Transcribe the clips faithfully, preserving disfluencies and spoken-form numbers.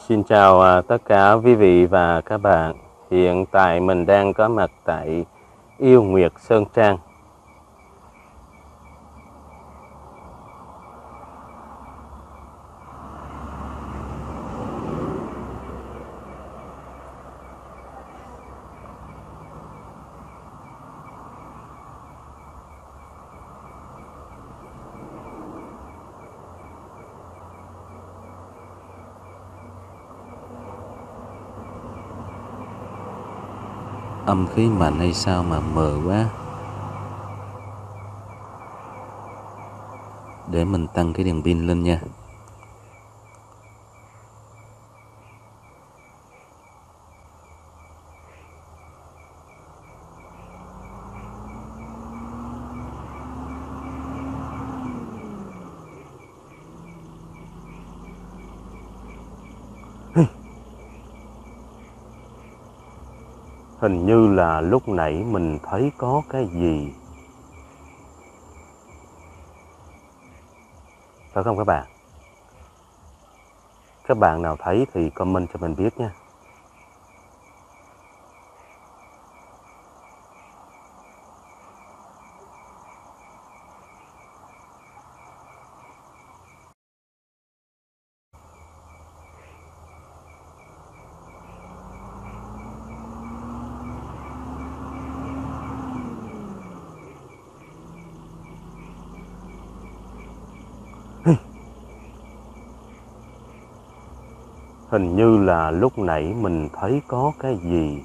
Xin chào à, tất cả quý vị và các bạn. Hiện tại mình đang có mặt tại Yêu Nguyệt Sơn Trang. Âm khí mạnh hay sao mà mờ quá. Để mình tăng cái đèn pin lên nha. Hình như là lúc nãy mình thấy có cái gì. Phải không các bạn? Các bạn nào thấy thì comment cho mình biết nha. Hình như là lúc nãy mình thấy có cái gì.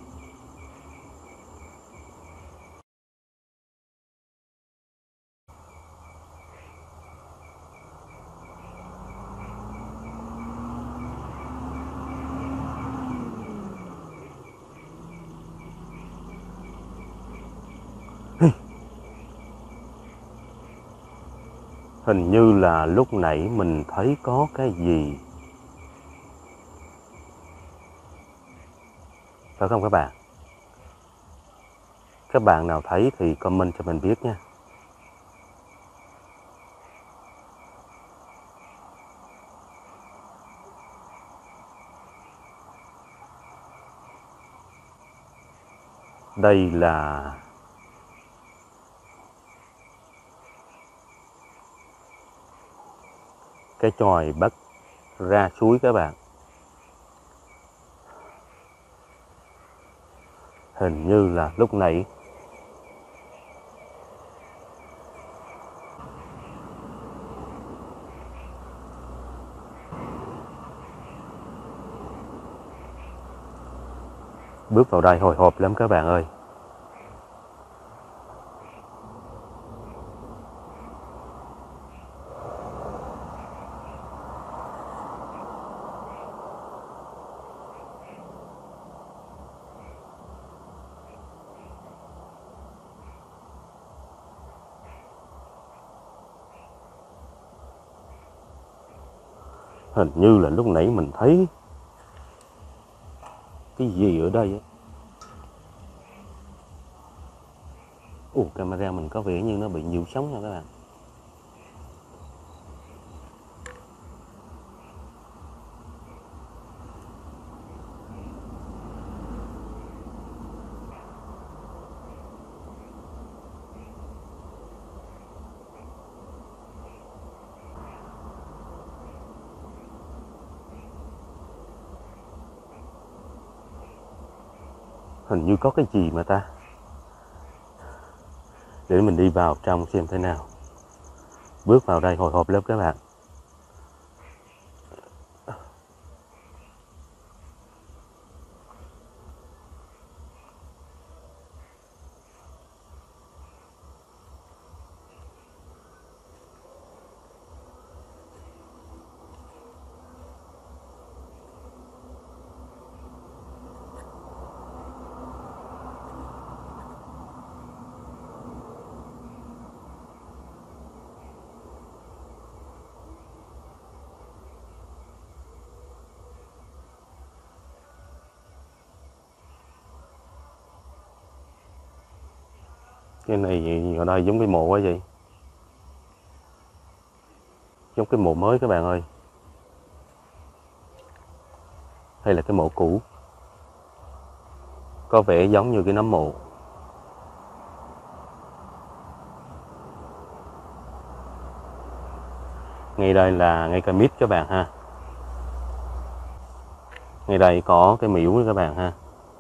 Hình như là lúc nãy mình thấy có cái gì. Phải không các bạn? Các bạn nào thấy thì comment cho mình biết nha. Đây là cái chòi bắt ra suối các bạn. Hình như là lúc nãy bước vào đây hồi hộp lắm các bạn ơi. Hình như là lúc nãy mình thấy cái gì ở đây á. Ồ, camera mình có vẻ như nó bị nhiều sóng nha các bạn. Hình như có cái gì mà ta. Để mình đi vào trong xem thế nào. Bước vào đây hồi hộp lắm các bạn. Cái này ở đây giống cái mộ quá vậy. Giống cái mộ mới các bạn ơi. hay là cái mộ cũ, có vẻ giống như cái nấm mộ. Ngay đây là ngay cây mít các bạn ha. Ngay đây có cái miễu các bạn ha.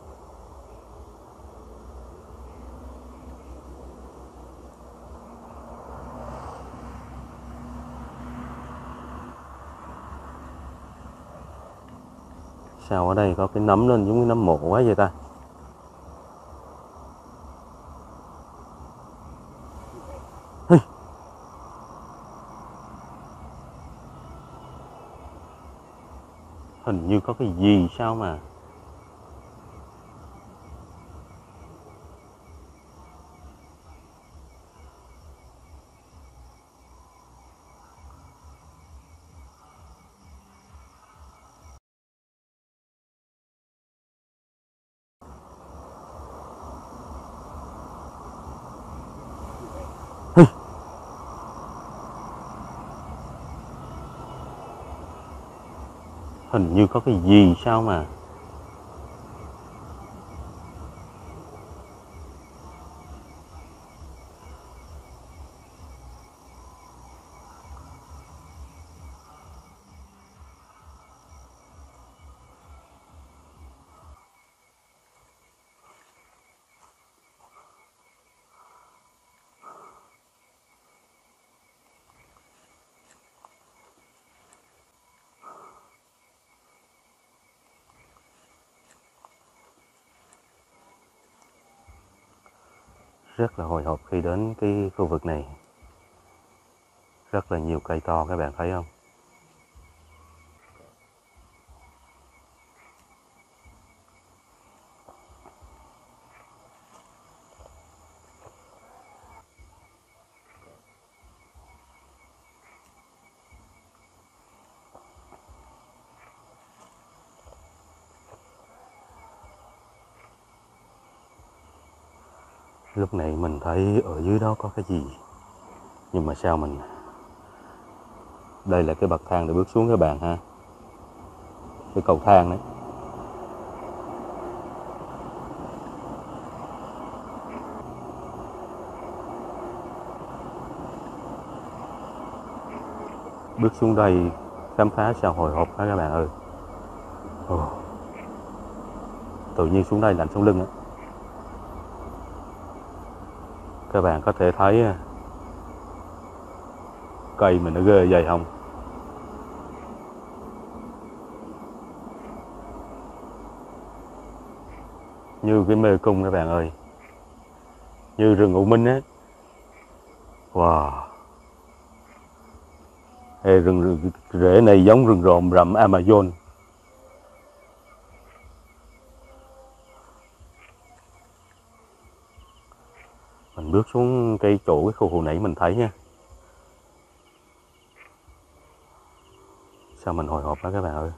Sao ở đây có cái nấm lên giống cái nấm mộ quá vậy ta? Hey. Hình như có cái gì sao mà hình như có cái gì sao mà rất là hồi hộp khi đến cái khu vực này. Rất là nhiều cây to các bạn thấy không? Lúc này mình thấy ở dưới đó có cái gì, nhưng mà sao mình... Đây là cái bậc thang để bước xuống các bạn ha. Cái cầu thang đấy. Bước xuống đây khám phá sao hồi hộp đó các bạn ơi. Ồ. Tự nhiên xuống đây lạnh sống lưng á. Các bạn có thể thấy cây mình nó ghê vậy không? Như cái mê cung các bạn ơi. Như rừng U Minh á. Wow. Ê, rừng rễ này giống rừng rộm rậm Amazon. Mình bước xuống cây chỗ cái khu hồi nãy mình thấy nha. Sao mình hồi hộp đó các bạn ơi.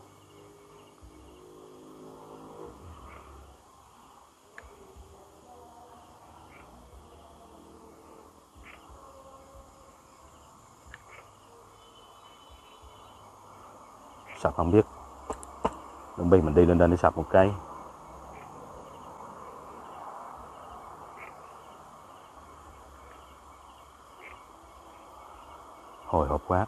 Sập không biết. Đừng bị mình đi lên đây để sập một cái. Hồi hộp quá.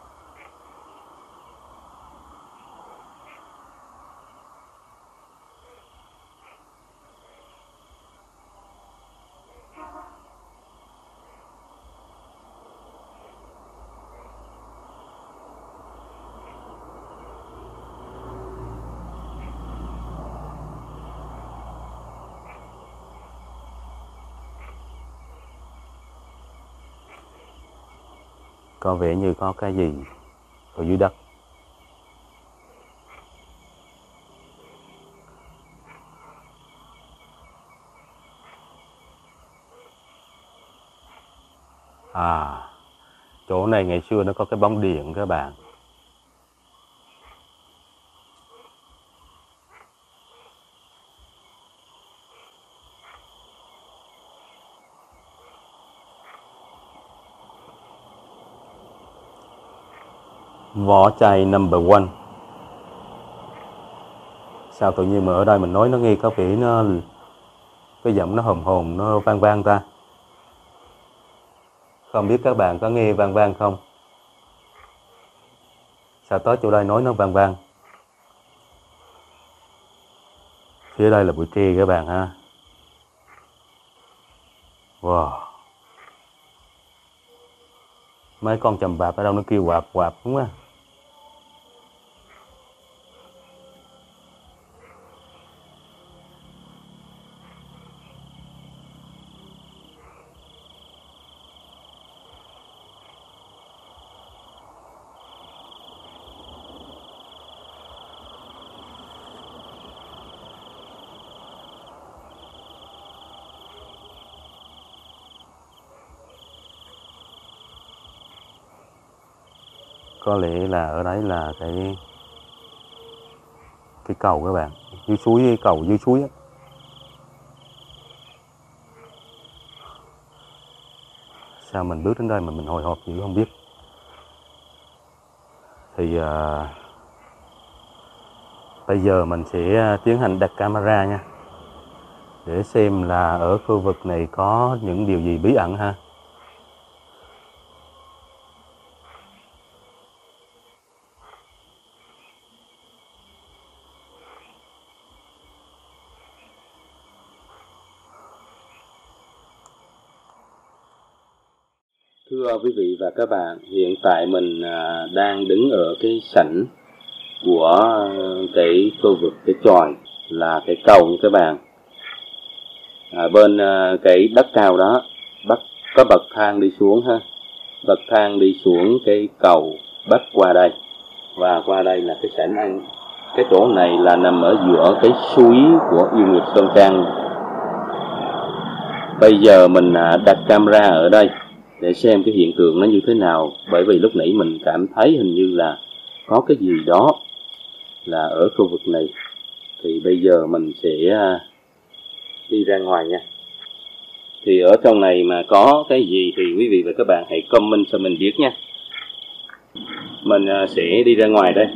Có vẻ như có cái gì ở dưới đất. À, chỗ này ngày xưa nó có cái bóng điện các bạn. Vỏ chai number one. Sao tự nhiên mà ở đây mình nói nó nghe có vẻ nó cái giọng nó hồn hồn nó vang vang ta. Không biết các bạn có nghe vang vang không? Sao tới chỗ đây nói nó vang vang? Phía đây là bụi tre các bạn ha. Wow. Mấy con chầm bạp ở đâu nó kêu quạp quạp đúng không? Có lẽ là ở đấy là cái cái cầu các bạn, dưới suối, cái cầu dưới suối á. Sao mình bước đến đây mà mình hồi hộp gì không biết. Thì à, bây giờ mình sẽ tiến hành đặt camera nha, để xem là ở khu vực này có những điều gì bí ẩn ha. Thưa quý vị và các bạn, hiện tại mình đang đứng ở cái sảnh của cái khu vực cái chòi là cái cầu như các bạn. À, bên cái đất cao đó bắt có bậc thang đi xuống ha, bậc thang đi xuống cái cầu bắt qua đây, và qua đây là cái sảnh ăn. Cái chỗ này là nằm ở giữa cái suối của Yêu Nguyệt Sơn Trang. Bây giờ mình đặt camera ở đây để xem cái hiện tượng nó như thế nào, bởi vì lúc nãy mình cảm thấy hình như là có cái gì đó là ở khu vực này. Thì bây giờ mình sẽ đi ra ngoài nha. Thì ở trong này mà có cái gì thì quý vị và các bạn hãy comment cho mình biết nha. Mình sẽ đi ra ngoài đây.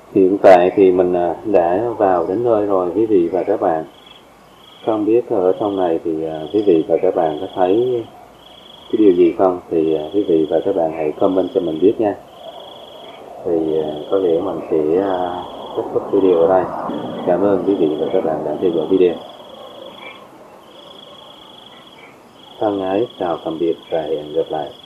Hiện tại thì mình đã vào đến nơi rồi quý vị và các bạn. Không biết ở trong này thì quý vị và các bạn có thấy cái điều gì không? Thì quý vị và các bạn hãy comment cho mình biết nha. Thì có lẽ mình sẽ kết thúc video ở đây. Cảm ơn quý vị và các bạn đã theo dõi video. Thân ái chào tạm biệt và hẹn gặp lại.